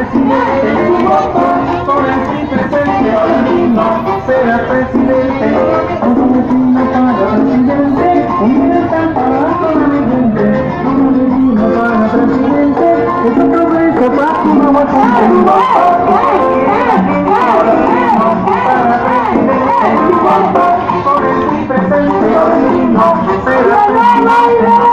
presidente, mi voto por el PRI presente, Florentino será presidente. Florentino para presidente, un está para presidente. Florentino para presidente, es un progreso para tu nuevo votante. Mi voto para presidente, mi voto por el PRI presente, Florentino será presidente.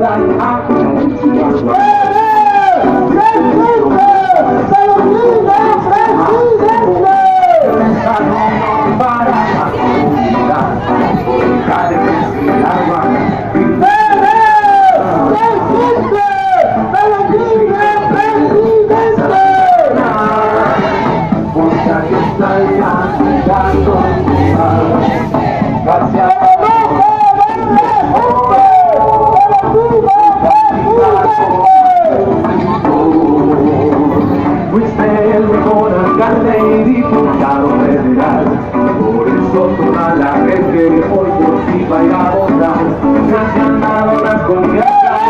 Fuiste el mejor alcalde y diputado federal. Por eso toda la gente hoy por ti va a ir a votar. Se han ganado las confianzas.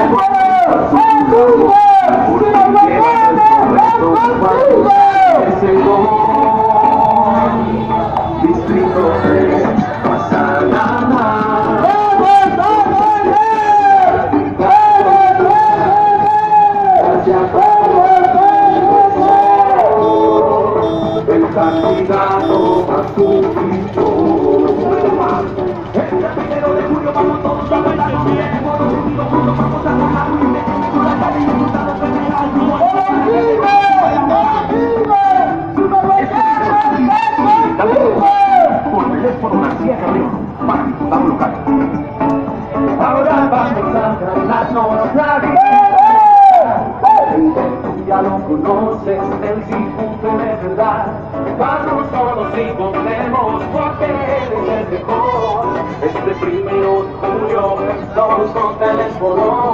Es el Distrito 3 vas a ganar. El candidato a su grito. El 1 de julio vamos todos a bailar bien. Todos unidos juntos vamos a tomar un con la calle y diputado federal. Por teléfono García Cabrera, para diputado local. Ahora vamos a ganarnos la vida. Ya lo conoces, el diputado de verdad. Vamos todos y votemos porque eres el mejor. Este 1 de julio, todos con teléfono.